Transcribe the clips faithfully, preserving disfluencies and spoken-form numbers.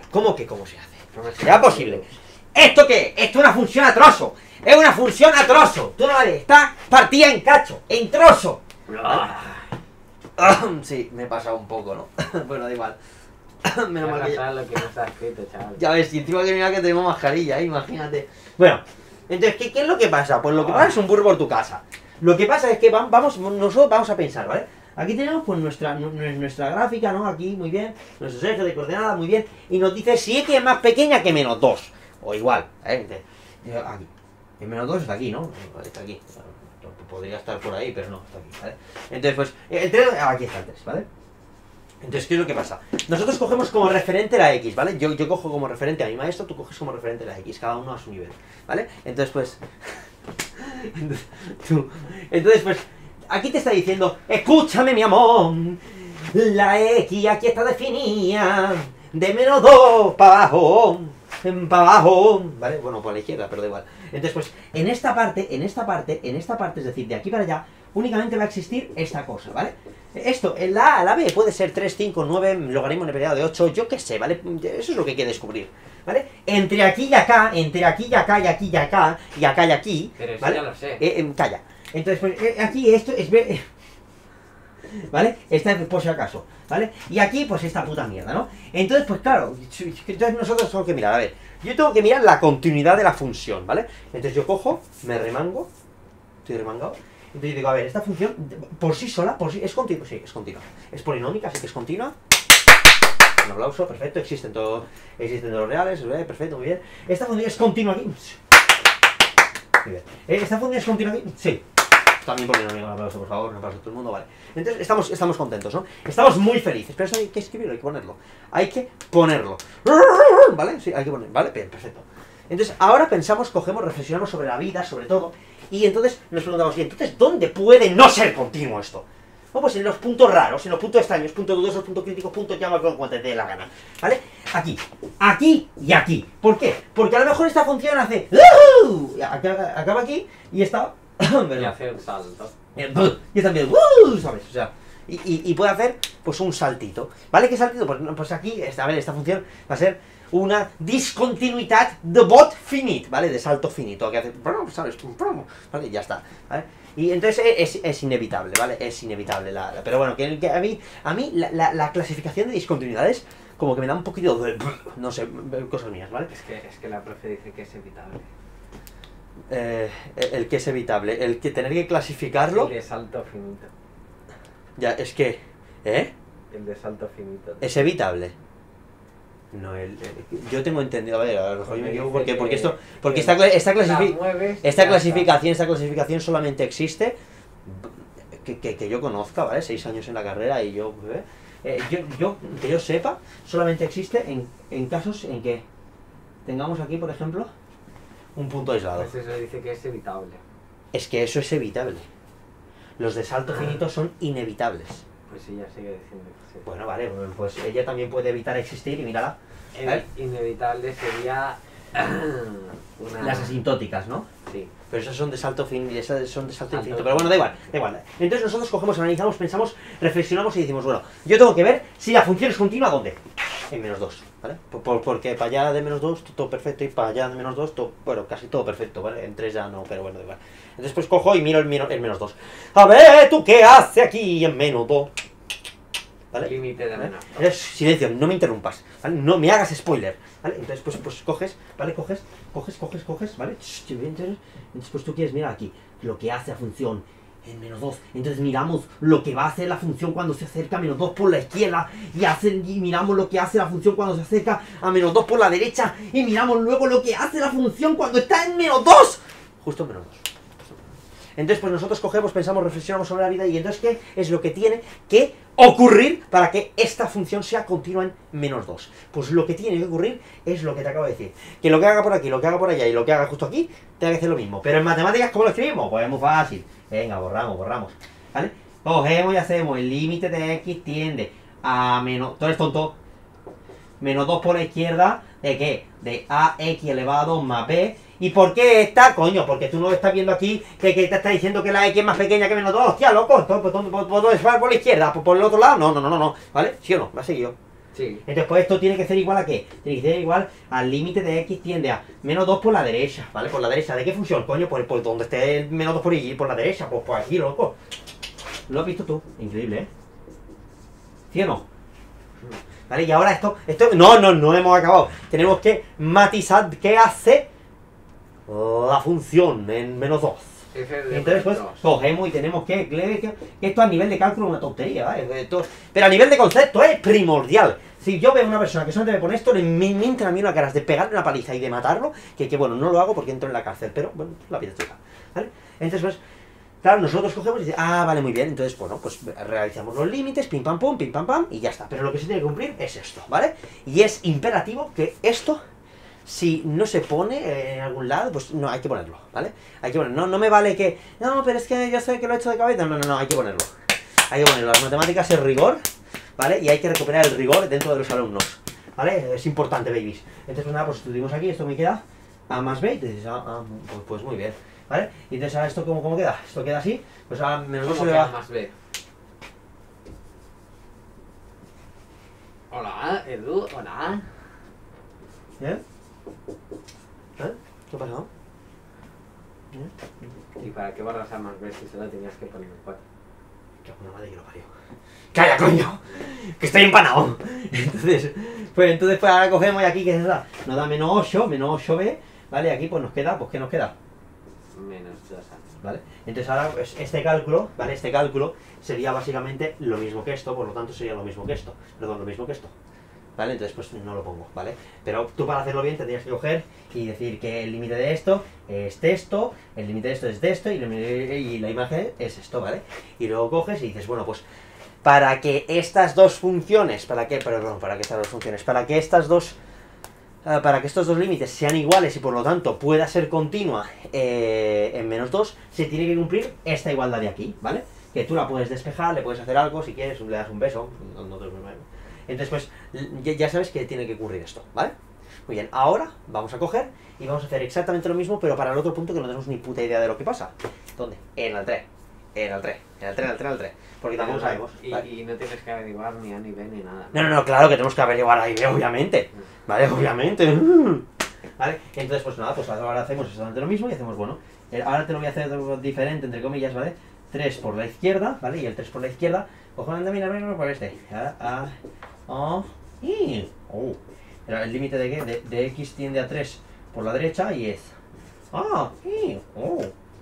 ¿Cómo que cómo se hace? No será posible. ¿Esto qué? Esto es una función a trozo. Es una función a trozo. Tú no la ves. Está partida en cacho, en trozo. Sí, me he pasado un poco, ¿no? Bueno, da igual. Menos mal que ya... lo que no está escrito, chaval. Ya ves, y encima que mira que tenemos mascarilla, ¿eh? Imagínate. Bueno, entonces, ¿qué, ¿qué es lo que pasa? Pues lo que pasa es un burro por tu casa. Lo que pasa es que vamos, nosotros vamos a pensar, ¿vale? Aquí tenemos pues nuestra, nuestra gráfica, ¿no? Aquí, muy bien. Nuestro eje de coordenadas, muy bien. Y nos dice si X es más pequeña que menos dos. O igual, ¿eh? Aquí. El menos dos está aquí, ¿no? Está aquí. Podría estar por ahí, pero no, está aquí, ¿vale? Entonces, pues, el tres, aquí está el tres, ¿vale? Entonces, ¿qué es lo que pasa? Nosotros cogemos como referente la X, ¿vale? Yo, yo cojo como referente a mi maestro, tú coges como referente la X, cada uno a su nivel, ¿vale? Entonces, pues... entonces, tú, entonces, pues, aquí te está diciendo, escúchame, mi amor, la X aquí está definida, de menos dos para abajo, para abajo, ¿vale? Bueno, por la izquierda, pero da igual. Entonces, pues, en esta parte, en esta parte, en esta parte, es decir, de aquí para allá, únicamente va a existir esta cosa, ¿vale? Esto, en la A, la B, puede ser tres, cinco, nueve, logaritmo neperiano de ocho, yo qué sé, ¿vale? Eso es lo que hay que descubrir, ¿vale? Entre aquí y acá, entre aquí y acá, y aquí y acá, y acá y aquí, pero eso ¿vale? ya lo sé. Eh, eh, calla. Entonces, pues, eh, aquí esto es... ¿Vale? Esta es por si acaso, ¿vale? Y aquí, pues, esta puta mierda, ¿no? Entonces, pues, claro, entonces nosotros tenemos que mirar, a ver, yo tengo que mirar la continuidad de la función, ¿vale? Entonces yo cojo, me remango, estoy remangado, entonces digo, a ver, esta función, por sí sola, por sí, es continua, sí, es continua, es polinómica, así que es continua. Un aplauso, perfecto, existen todos, existen los reales, ¿eh? Perfecto, muy bien. Esta función es continua aquí, muy bien. Esta función es continua aquí, sí. También polinómica, un aplauso, por favor, un aplauso a todo el mundo, vale. Entonces, estamos, estamos contentos, ¿no? Estamos muy felices, pero eso hay que escribirlo, hay que ponerlo. Hay que ponerlo, ¿vale? Sí, hay que ponerlo, ¿vale? Bien, perfecto. Entonces, ahora pensamos, cogemos, reflexionamos sobre la vida, sobre todo, y entonces nos preguntamos, ¿y entonces dónde puede no ser continuo esto? Bueno, pues en los puntos raros, en los puntos extraños, puntos dudosos, puntos críticos, puntos llama con cuanto te dé la gana, ¿vale? Aquí, aquí y aquí. ¿Por qué? Porque a lo mejor esta función hace... acaba aquí y está... y hace un salto. Y también... ¿sabes? O sea... Y, y, y puede hacer, pues, un saltito. ¿Vale? ¿Qué saltito? Pues, pues aquí, esta, a ver, esta función va a ser una discontinuidad de bot finit, ¿vale? De salto finito, que hace... ¿sabes? ¿Vale? Y ya está, ¿vale? Y entonces es, es inevitable, ¿vale? Es inevitable la... la pero bueno, que, que a mí, a mí la, la, la clasificación de discontinuidades como que me da un poquito de... no sé, cosas mías, ¿vale? Es que, es que la profe dice que es evitable. Eh, el que es evitable, el que tener que clasificarlo... El de salto finito. Ya, es que... ¿Eh? El de salto finito. Es evitable. No, el, el, yo tengo entendido, a ver, a lo mejor yo me equivoco, porque, porque esto, porque esta, esta, clasifi esta clasificación, esta clasificación solamente existe, que, que, que yo conozca, ¿vale? Seis años en la carrera y yo, ¿eh? Eh, yo, yo, que yo sepa, solamente existe en, en casos en que tengamos aquí, por ejemplo, un punto aislado. Pues eso dice que es evitable. Es que eso es evitable. Los de salto finito son inevitables. Pues ella sigue diciendo que sí. Bueno, vale, pues ella también puede evitar existir y mírala. ¿Eh? Inevitable sería... una... Las asintóticas, ¿no? Sí. Pero esas son de salto fin, esas son de salto infinito. Pero bueno, da igual, da igual. Entonces nosotros cogemos, analizamos, pensamos, reflexionamos y decimos, bueno, yo tengo que ver si la función es continua, ¿dónde? En menos dos, ¿vale? Por, por, porque para allá de menos dos, todo perfecto, y para allá de menos dos, todo, bueno, casi todo perfecto, ¿vale? En tres ya no, pero bueno, da igual. Entonces pues cojo y miro el, el menos dos. A ver, ¿tú qué haces aquí en menos dos? ¿Vale? Límite de menos dos. ¿Vale? Silencio, no me interrumpas, ¿vale? No me hagas spoiler, ¿vale? Entonces pues, pues coges, ¿vale? Coges, coges, coges, coges, ¿vale? Entonces pues tú quieres mirar aquí lo que hace la función en menos dos. Entonces miramos lo que va a hacer la función cuando se acerca a menos dos por la izquierda y, hace, y miramos lo que hace la función cuando se acerca a menos dos por la derecha y miramos luego lo que hace la función cuando está en menos dos. Justo en menos dos. Entonces pues nosotros cogemos, pensamos, reflexionamos sobre la vida y entonces ¿qué es lo que tiene que ocurrir para que esta función sea continua en menos dos? Pues lo que tiene que ocurrir es lo que te acabo de decir. Que lo que haga por aquí, lo que haga por allá y lo que haga justo aquí, tenga que hacer lo mismo. Pero en matemáticas, ¿cómo lo escribimos? Pues es muy fácil. Venga, borramos, borramos. ¿Vale? Cogemos y hacemos el límite de x tiende a menos... ¿Tú eres tonto? Menos dos por la izquierda, ¿de qué? De ax elevado más b. ¿Y por qué está? Coño, porque tú no estás viendo aquí que, que te está diciendo que la x es más pequeña que menos dos. Hostia, loco, ¿por dónde va por la izquierda? ¿Por, ¿Por el otro lado? No, no, no, no, no. ¿Vale? ¿Sí o no? ¿Me has seguido? Sí. Entonces, pues esto tiene que ser igual a qué? Tiene que ser igual al límite de x tiende a menos dos por la derecha, ¿vale? Por la derecha. ¿De qué función, coño? Pues, pues donde esté el menos dos por allí, por la derecha, pues, pues aquí, loco. Lo has visto tú. Increíble, ¿eh? ¿Sí o no? ¿Vale? Y ahora esto, esto, no, no, no hemos acabado. Tenemos que matizar qué hace la función en menos dos. Entonces pues cogemos y tenemos que, que, que esto a nivel de cálculo es una tontería, ¿vale? Esto, pero a nivel de concepto es primordial. Si yo veo a una persona que solamente me pone esto, le me, me entra a mí una ganas de pegarle una paliza y de matarlo, que, que bueno, no lo hago porque entro en la cárcel, pero bueno, la vida es chica, ¿vale? Entonces pues, claro, nosotros cogemos y decimos, ah, vale, muy bien, entonces bueno, pues realizamos los límites, pim pam pum, pim pam pam, y ya está. Pero lo que se tiene que cumplir es esto, ¿vale? Y es imperativo que esto, si no se pone en algún lado, pues no, hay que ponerlo, ¿vale? Hay que ponerlo. No, no me vale que, no, pero es que yo sé que lo he hecho de cabeza. No, no, no, hay que ponerlo. Hay que ponerlo. Las matemáticas es rigor, ¿vale? Y hay que recuperar el rigor dentro de los alumnos, ¿vale? Es importante, babies. Entonces, pues nada, pues estuvimos aquí, esto me queda A más B, y dices, ah, ah, pues, pues muy bien, ¿vale? Y entonces ahora esto, ¿cómo, cómo queda? Esto queda así, pues ahora menos dos se ¿Cómo le que A va... más B? Hola, Edu, hola. ¿Eh? ¿Eh? ¿Qué ha pasado? ¿Eh? ¿Y para qué barras A más B si solo tenías que poner un cuatro? Que una madre que lo parió. ¡Calla, coño! ¡Que estoy empanado! Entonces, pues entonces pues ahora cogemos y aquí, ¿qué nos da? Nos da menos ocho, menos ocho B, ¿vale? Aquí pues nos queda, pues ¿qué nos queda? Menos dos A. ¿Vale? Entonces ahora pues este cálculo, ¿vale? Este cálculo sería básicamente lo mismo que esto, por lo tanto sería lo mismo que esto. Perdón, lo mismo que esto. ¿Vale? Entonces pues no lo pongo, ¿vale? Pero tú para hacerlo bien tendrías que coger y decir que el límite de esto es esto, el límite de esto es de esto y, y la imagen es esto, ¿vale? Y luego coges y dices, bueno, pues para que estas dos funciones, para que, perdón, para que estas dos funciones, para que estas dos, uh, para que estos dos límites sean iguales y por lo tanto pueda ser continua eh, en menos dos, se tiene que cumplir esta igualdad de aquí, ¿vale? Que tú la puedes despejar, le puedes hacer algo, si quieres, le das un beso, no, no te lo prometo. Entonces, pues, ya, ya sabes que tiene que ocurrir esto, ¿vale? Muy bien, ahora vamos a coger y vamos a hacer exactamente lo mismo, pero para el otro punto que no tenemos ni puta idea de lo que pasa. ¿Dónde? En el tres. En el tres. En el tres, en el tres, en el tres. Porque tampoco sabemos. Y, ¿vale? y no tienes que averiguar ni A ni B ni nada. No, no, no, claro que tenemos que averiguar ahí, obviamente. ¿Vale? Obviamente. ¿Vale? Entonces, pues nada, pues ahora hacemos exactamente lo mismo y hacemos, bueno, ahora te lo voy a hacer diferente, entre comillas, ¿vale? tres por la izquierda, ¿vale? Y el tres por la izquierda, ojo, anda, mira, mira, por este. Ahora, ah, oh, y, oh. ¿El límite de qué? De, de x tiende a tres por la derecha y es, ah, y, oh,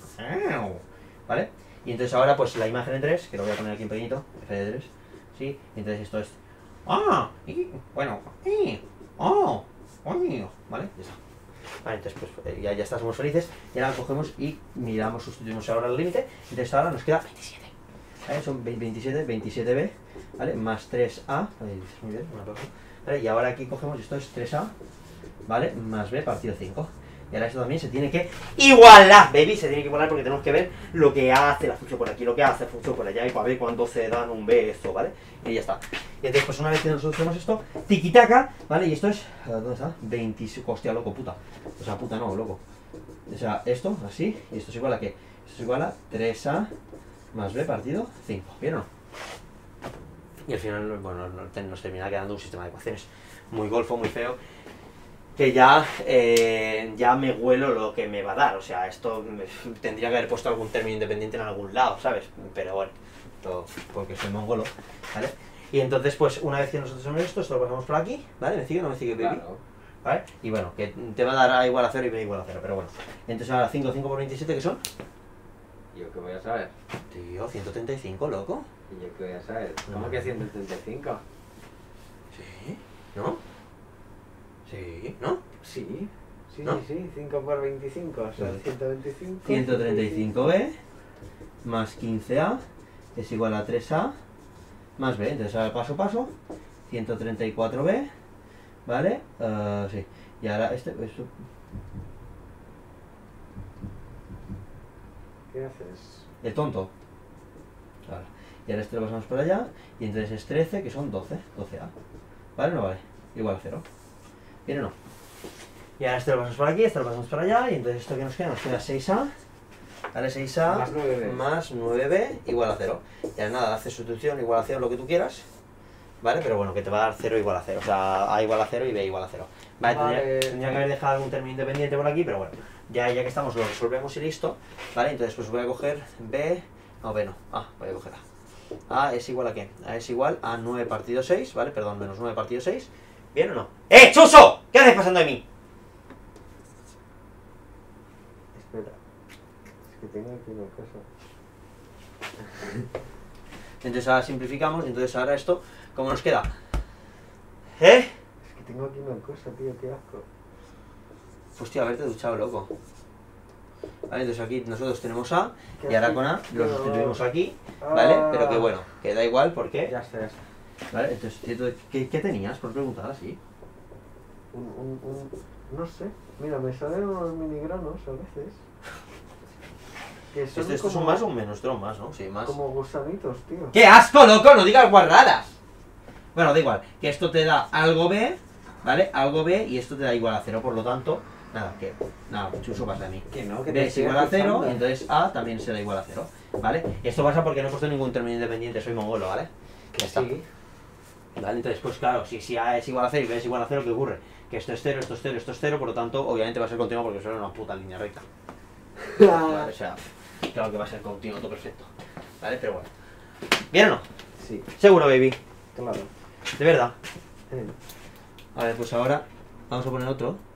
oh. ¿Vale? Y entonces ahora, pues la imagen en tres, que lo voy a poner aquí en pequeñito, F de tres, ¿sí? Y entonces esto es, ah, y, bueno, y, oh, oh, ¿vale? Ya está. Vale, entonces pues ya, ya estamos felices y ahora cogemos y miramos, sustituimos ahora el límite, entonces ahora nos queda veintisiete, ¿vale? Son veintisiete, veintisiete B, ¿vale? Más tres A, muy bien, un aplauso, ¿vale? Y ahora aquí cogemos, esto es tres A, ¿vale? Más B partido cinco, y ahora esto también se tiene que igualar, baby, se tiene que igualar porque tenemos que ver lo que hace la función por aquí, lo que hace la función por allá y para ver cuándo se dan un beso, ¿vale? Y ya está. Y entonces pues una vez que nosotros hacemos esto, tiquitaca, ¿vale? Y esto es, ¿dónde está? veinte, hostia, loco, puta. O sea, puta no, loco. O sea, esto, así, y esto es igual a ¿qué? Esto es igual a tres A más B partido cinco, ¿bien o no? Y al final, bueno, nos termina quedando un sistema de ecuaciones muy golfo, muy feo, que ya, eh, ya me huelo lo que me va a dar. O sea, esto me, tendría que haber puesto algún término independiente en algún lado, ¿sabes? Pero bueno, todo porque soy mongolo, ¿vale? Y entonces, pues, una vez que nosotros hacemos esto, esto lo pasamos por aquí, ¿vale? ¿Me sigue? ¿No me sigue, baby? Claro. ¿Vale? Y bueno, que te va a dar A igual a cero y B igual a cero, pero bueno. Entonces ahora cinco, cinco por veintisiete, ¿qué son? ¿Yo qué voy a saber? Tío, ciento treinta y cinco, loco. ¿Y yo qué voy a saber? ¿Cómo No. que ciento treinta y cinco? Sí, ¿no? Sí, ¿no? Sí, sí, ¿No? sí, sí, cinco por veinticinco, son ciento veinticinco. ciento treinta y cinco B más quince A es igual a tres A más B. Entonces ahora paso a paso, ciento treinta y cuatro B, ¿vale? Uh, sí. Y ahora este... Esto, ¿Qué haces? el tonto. Ahora. Y ahora este lo pasamos por allá, y entonces es trece, que son doce, doce A. ¿Vale o no vale? Igual a cero. ¿Bien o no? Y ahora este lo pasamos por aquí, este lo pasamos por allá, y entonces esto que nos queda, nos queda seis A, ¿vale? seis A Más nueve B. más nueve B igual a cero. Y ahora nada, haces sustitución igual a cero, lo que tú quieras, ¿vale? Pero bueno, que te va a dar cero igual a cero, o sea, A igual a cero y B igual a cero. Vale, Vale. Tendría, tendría que haber dejado algún término independiente por aquí, pero bueno, ya, ya que estamos lo resolvemos y listo, ¿vale? Entonces pues voy a coger B, no, B no, A, voy a coger A. A es igual a ¿qué? A es igual a nueve partido seis, ¿vale? Perdón, menos nueve partido seis, ¿bien o no? ¡Eh, Chuso! ¿Qué haces pasando de mí? Espera. Es que tengo aquí una cosa. Entonces ahora simplificamos, y entonces ahora esto, ¿cómo nos queda? ¿Eh? Es que tengo aquí una cosa, tío, qué asco. Hostia, haberte duchado, loco. Vale, entonces aquí nosotros tenemos A, ¿Qué y ahora haces? con A lo No. sustituimos aquí, ¿vale? Ah. Pero que bueno, que da igual porque... Ya está, ya está. ¿Vale? Entonces, ¿qué, qué tenías por preguntar así? Un, un, un... No sé. Mira, me salen unos minigranos a veces. Que son ¿Esto, esto como, son más o menos? Esto más, ¿no? Sí, más. como gusanitos, tío. ¡Qué asco, loco! ¡No digas guarradas! Bueno, da igual, que esto te da algo B, ¿vale? Algo B y esto te da igual a cero, por lo tanto, nada, que... Nada, Chuso pasa de mí. Que no, que B te es estoy igual a cero, escuchando. y entonces A también será igual a cero, ¿vale? Esto pasa porque no he puesto ningún término independiente, soy mongolo, ¿vale? Ya está. Sí. ¿Vale? Entonces, pues claro, si, si A es igual a cero y B es igual a cero, ¿qué ocurre? Que esto es cero, esto es cero, esto es cero, por lo tanto, obviamente va a ser continuo porque eso es una puta línea recta. Vale, o sea, claro que va a ser continuo, todo perfecto. ¿Vale? Pero bueno. ¿Bien o no? Sí, Seguro, baby. claro. De verdad. Eh. A ver, pues ahora vamos a poner otro.